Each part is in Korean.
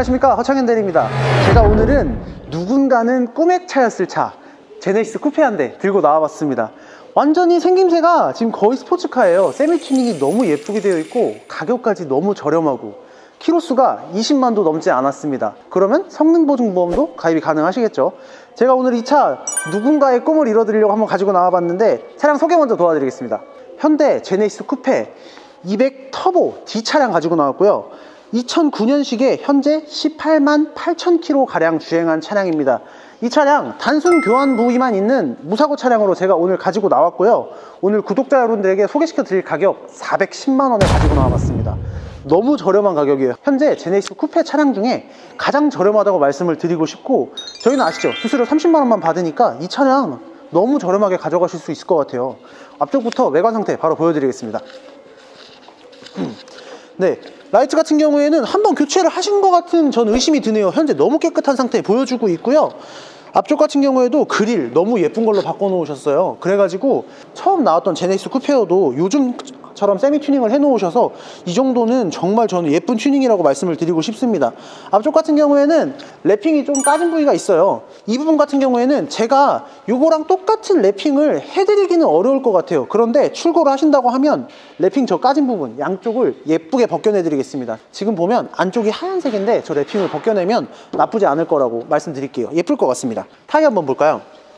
안녕하십니까, 허창현 대리입니다. 제가 오늘은 누군가는 꿈의 차였을 차 제네시스 쿠페 한 대 들고 나와봤습니다. 완전히 생김새가 지금 거의 스포츠카예요. 세미 튜닝이 너무 예쁘게 되어 있고 가격까지 너무 저렴하고 키로수가 20만도 넘지 않았습니다. 그러면 성능보증보험도 가입이 가능하시겠죠. 제가 오늘 이 차 누군가의 꿈을 이뤄드리려고 한번 가지고 나와봤는데, 차량 소개 먼저 도와드리겠습니다. 현대 제네시스 쿠페 200 터보 D 차량 가지고 나왔고요. 2009년식에 현재 18만 8천 킬로 가량 주행한 차량입니다. 이 차량 단순 교환 부위만 있는 무사고 차량으로 제가 오늘 가지고 나왔고요. 오늘 구독자 여러분들에게 소개시켜 드릴 가격 410만 원에 가지고 나와봤습니다. 너무 저렴한 가격이에요. 현재 제네시스 쿠페 차량 중에 가장 저렴하다고 말씀을 드리고 싶고, 저희는 아시죠? 수수료 30만 원만 받으니까 이 차량 너무 저렴하게 가져가실 수 있을 것 같아요. 앞쪽부터 외관 상태 바로 보여드리겠습니다. 네, 라이트 같은 경우에는 한번 교체를 하신 것 같은 전 의심이 드네요. 현재 너무 깨끗한 상태 보여주고 있고요. 앞쪽 같은 경우에도 그릴 너무 예쁜 걸로 바꿔 놓으셨어요. 그래가지고 처음 나왔던 제네시스 쿠페어도 요즘처럼 세미 튜닝을 해 놓으셔서 이 정도는 정말 저는 예쁜 튜닝이라고 말씀을 드리고 싶습니다. 앞쪽 같은 경우에는 랩핑이 좀 까진 부위가 있어요. 이 부분 같은 경우에는 제가 요거랑 똑같은 랩핑을 해드리기는 어려울 것 같아요. 그런데 출고를 하신다고 하면 랩핑 저 까진 부분 양쪽을 예쁘게 벗겨내 드리겠습니다. 지금 보면 안쪽이 하얀색인데 저 랩핑을 벗겨내면 나쁘지 않을 거라고 말씀드릴게요. 예쁠 것 같습니다. 타이어 한번 볼까요?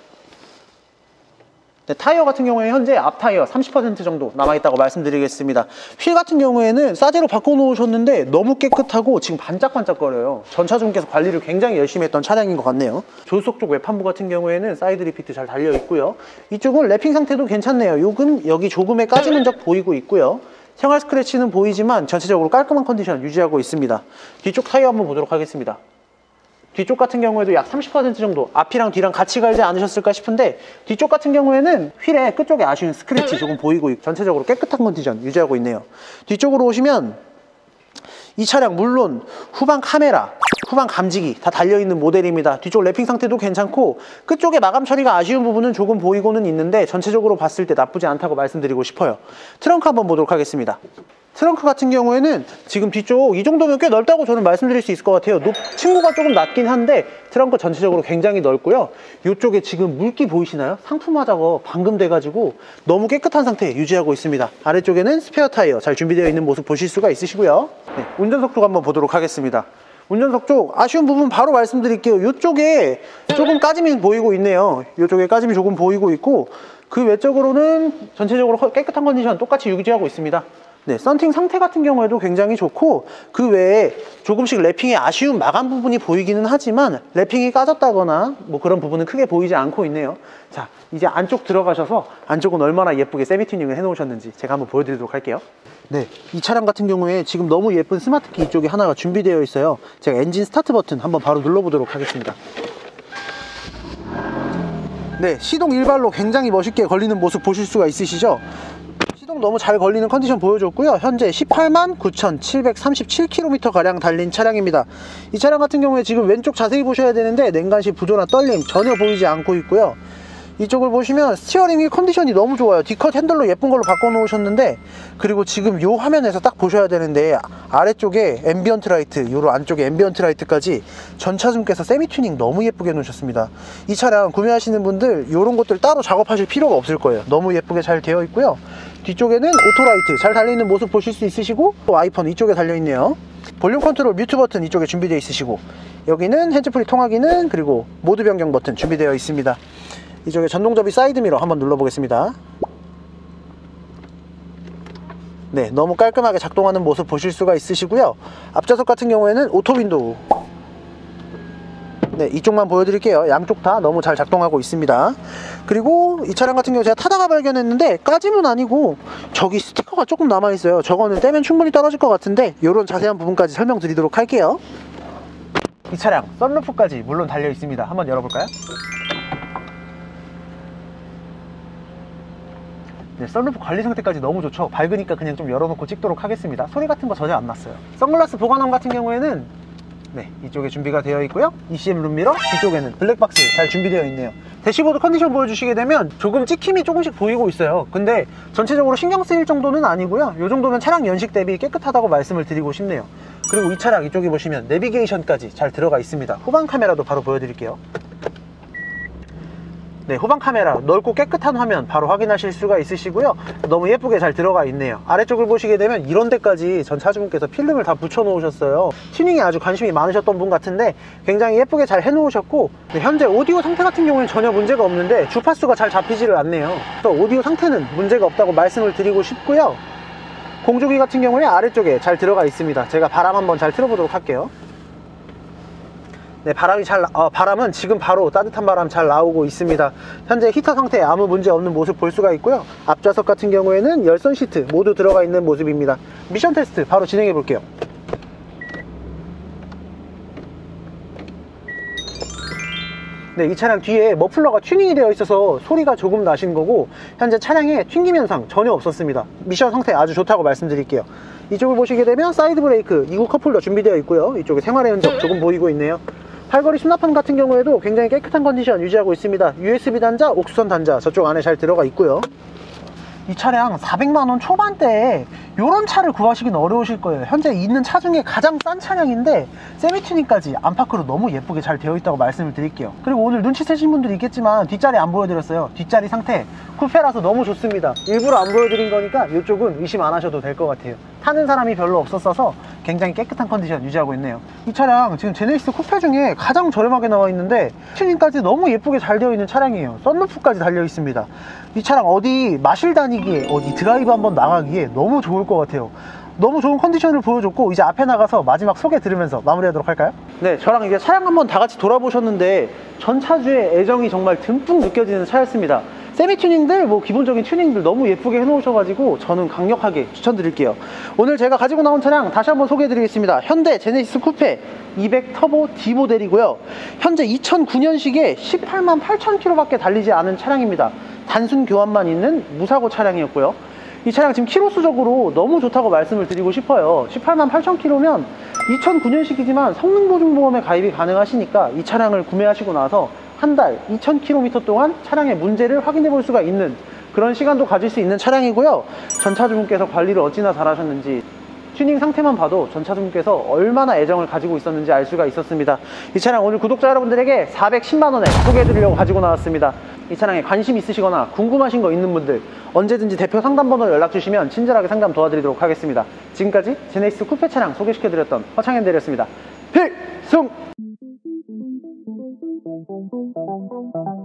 네, 타이어 같은 경우에 현재 앞 타이어 30% 정도 남아있다고 말씀드리겠습니다. 휠 같은 경우에는 싸제로 바꿔놓으셨는데 너무 깨끗하고 지금 반짝반짝거려요. 전차주분께서 관리를 굉장히 열심히 했던 차량인 것 같네요. 조수석 쪽 외판부 같은 경우에는 사이드 리피트 잘 달려있고요. 이쪽은 랩핑 상태도 괜찮네요. 여기 조금의 까진 흔적 보이고 있고요. 생활 스크래치는 보이지만 전체적으로 깔끔한 컨디션 유지하고 있습니다. 뒤쪽 타이어 한번 보도록 하겠습니다. 뒤쪽 같은 경우에도 약 30% 정도 앞이랑 뒤랑 같이 갈지 않으셨을까 싶은데, 뒤쪽 같은 경우에는 휠의 끝쪽에 아쉬운 스크래치 조금 보이고 전체적으로 깨끗한 컨디션 유지하고 있네요. 뒤쪽으로 오시면 이 차량 물론 후방 카메라, 후방 감지기 다 달려있는 모델입니다. 뒤쪽 랩핑 상태도 괜찮고 끝쪽에 마감 처리가 아쉬운 부분은 조금 보이고는 있는데 전체적으로 봤을 때 나쁘지 않다고 말씀드리고 싶어요. 트렁크 한번 보도록 하겠습니다. 트렁크 같은 경우에는 지금 뒤쪽 이 정도면 꽤 넓다고 저는 말씀드릴 수 있을 것 같아요. 층고가 조금 낮긴 한데 트렁크 전체적으로 굉장히 넓고요. 이쪽에 지금 물기 보이시나요? 상품 화작업 방금 돼가지고 너무 깨끗한 상태 유지하고 있습니다. 아래쪽에는 스페어 타이어 잘 준비되어 있는 모습 보실 수가 있으시고요. 네, 운전석 쪽 한번 보도록 하겠습니다. 운전석 쪽 아쉬운 부분 바로 말씀드릴게요. 이쪽에 조금 까짐이 보이고 있네요. 이쪽에 까짐이 조금 보이고 있고, 그 외적으로는 전체적으로 깨끗한 컨디션 똑같이 유지하고 있습니다. 네, 썬팅 상태 같은 경우에도 굉장히 좋고, 그 외에 조금씩 랩핑에 아쉬운 마감 부분이 보이기는 하지만 랩핑이 까졌다거나 뭐 그런 부분은 크게 보이지 않고 있네요. 자, 이제 안쪽 들어가셔서 안쪽은 얼마나 예쁘게 세미 튜닝을 해 놓으셨는지 제가 한번 보여드리도록 할게요. 네, 이 차량 같은 경우에 지금 너무 예쁜 스마트키 이쪽에 하나가 준비되어 있어요. 제가 엔진 스타트 버튼 한번 바로 눌러보도록 하겠습니다. 네, 시동 일발로 굉장히 멋있게 걸리는 모습 보실 수가 있으시죠? 시동 너무 잘 걸리는 컨디션 보여줬고요. 현재 18만 9,737km 가량 달린 차량입니다. 이 차량 같은 경우에 지금 왼쪽 자세히 보셔야 되는데 냉간시 부조나 떨림 전혀 보이지 않고 있고요. 이쪽을 보시면 스티어링이 컨디션이 너무 좋아요. D컷 핸들로 예쁜 걸로 바꿔 놓으셨는데, 그리고 지금 요 화면에서 딱 보셔야 되는데 아래쪽에 앰비언트 라이트, 요로 안쪽에 앰비언트 라이트까지 전차주분께서 세미 튜닝 너무 예쁘게 놓으셨습니다. 이 차량 구매하시는 분들 요런 것들 따로 작업하실 필요가 없을 거예요. 너무 예쁘게 잘 되어 있고요. 뒤쪽에는 오토라이트 잘 달려있는 모습 보실 수 있으시고, 또 아이폰 이쪽에 달려있네요. 볼륨 컨트롤 뮤트 버튼 이쪽에 준비되어 있으시고, 여기는 핸즈프리 통화 기능, 그리고 모드 변경 버튼 준비되어 있습니다. 이쪽에 전동접이 사이드미러 한번 눌러보겠습니다. 네, 너무 깔끔하게 작동하는 모습 보실 수가 있으시고요. 앞좌석 같은 경우에는 오토 윈도우, 네, 이쪽만 보여드릴게요. 양쪽 다 너무 잘 작동하고 있습니다. 그리고 이 차량 같은 경우 제가 타다가 발견했는데 까짐은 아니고 저기 스티커가 조금 남아있어요. 저거는 떼면 충분히 떨어질 것 같은데 이런 자세한 부분까지 설명드리도록 할게요. 이 차량 썬루프까지 물론 달려 있습니다. 한번 열어볼까요? 네, 썬루프 관리 상태까지 너무 좋죠. 밝으니까 그냥 좀 열어놓고 찍도록 하겠습니다. 소리 같은 거 전혀 안 났어요. 선글라스 보관함 같은 경우에는 네, 이쪽에 준비가 되어 있고요. ECM 룸미러, 뒤쪽에는 블랙박스 잘 준비되어 있네요. 대시보드 컨디션 보여주시게 되면 조금 찍힘이 조금씩 보이고 있어요. 근데 전체적으로 신경 쓰일 정도는 아니고요. 이 정도면 차량 연식 대비 깨끗하다고 말씀을 드리고 싶네요. 그리고 이 차량 이쪽에 보시면 내비게이션까지 잘 들어가 있습니다. 후방 카메라도 바로 보여드릴게요. 네, 후방 카메라 넓고 깨끗한 화면 바로 확인하실 수가 있으시고요. 너무 예쁘게 잘 들어가 있네요. 아래쪽을 보시게 되면 이런 데까지 전 차주분께서 필름을 다 붙여 놓으셨어요. 튜닝에 아주 관심이 많으셨던 분 같은데 굉장히 예쁘게 잘 해 놓으셨고, 네, 현재 오디오 상태 같은 경우에는 전혀 문제가 없는데 주파수가 잘 잡히지를 않네요. 또 오디오 상태는 문제가 없다고 말씀을 드리고 싶고요. 공조기 같은 경우에 아래쪽에 잘 들어가 있습니다. 제가 바람 한번 잘 틀어보도록 할게요. 네, 바람은 지금 바로 따뜻한 바람 잘 나오고 있습니다. 현재 히터 상태에 아무 문제 없는 모습 볼 수가 있고요. 앞좌석 같은 경우에는 열선 시트 모두 들어가 있는 모습입니다. 미션 테스트 바로 진행해 볼게요. 네, 이 차량 뒤에 머플러가 튜닝이 되어 있어서 소리가 조금 나신 거고, 현재 차량에 튕김 현상 전혀 없었습니다. 미션 상태 아주 좋다고 말씀드릴게요. 이쪽을 보시게 되면 사이드 브레이크 2구 컵홀더 준비되어 있고요. 이쪽에 생활의 흔적 조금 보이고 있네요. 팔걸이 수납판 같은 경우에도 굉장히 깨끗한 컨디션 유지하고 있습니다. USB 단자, 옥수선 단자 저쪽 안에 잘 들어가 있고요. 이 차량 400만원 초반대에 이런 차를 구하시긴 어려우실 거예요. 현재 있는 차 중에 가장 싼 차량인데 세미튜닝까지 안팎으로 너무 예쁘게 잘 되어 있다고 말씀을 드릴게요. 그리고 오늘 눈치채신 분들이 있겠지만 뒷자리 안 보여드렸어요. 뒷자리 상태 쿠페라서 너무 좋습니다. 일부러 안 보여드린 거니까 이쪽은 의심 안 하셔도 될 것 같아요. 타는 사람이 별로 없었어서 굉장히 깨끗한 컨디션 유지하고 있네요. 이 차량 지금 제네시스 쿠페 중에 가장 저렴하게 나와 있는데 튜닝까지 너무 예쁘게 잘 되어 있는 차량이에요. 썬루프까지 달려 있습니다. 이 차량 어디 마실 다니기에, 어디 드라이브 한번 나가기에 너무 좋을 것 같아요. 너무 좋은 컨디션을 보여줬고, 이제 앞에 나가서 마지막 소개 들으면서 마무리하도록 할까요? 네, 저랑 이제 차량 한번 다 같이 돌아보셨는데 전 차주의 애정이 정말 듬뿍 느껴지는 차였습니다. 세미 튜닝들, 뭐 기본적인 튜닝들 너무 예쁘게 해놓으셔가지고 저는 강력하게 추천드릴게요. 오늘 제가 가지고 나온 차량 다시 한번 소개해드리겠습니다. 현대 제네시스 쿠페 200 터보 D 모델이고요. 현재 2009년식에 18만 8천 킬로밖에 달리지 않은 차량입니다. 단순 교환만 있는 무사고 차량이었고요. 이 차량 지금 키로수적으로 너무 좋다고 말씀을 드리고 싶어요. 18만 8천 킬로면 2009년식이지만 성능보증보험에 가입이 가능하시니까 이 차량을 구매하시고 나서 한 달 2000km 동안 차량의 문제를 확인해 볼 수가 있는 그런 시간도 가질 수 있는 차량이고요. 전 차주분께서 관리를 어찌나 잘하셨는지, 튜닝 상태만 봐도 전 차주분께서 얼마나 애정을 가지고 있었는지 알 수가 있었습니다. 이 차량 오늘 구독자 여러분들에게 410만원에 소개해드리려고 가지고 나왔습니다. 이 차량에 관심 있으시거나 궁금하신 거 있는 분들 언제든지 대표 상담번호로 연락주시면 친절하게 상담 도와드리도록 하겠습니다. 지금까지 제네시스 쿠페 차량 소개시켜드렸던 허창현 대리였습니다. 필승!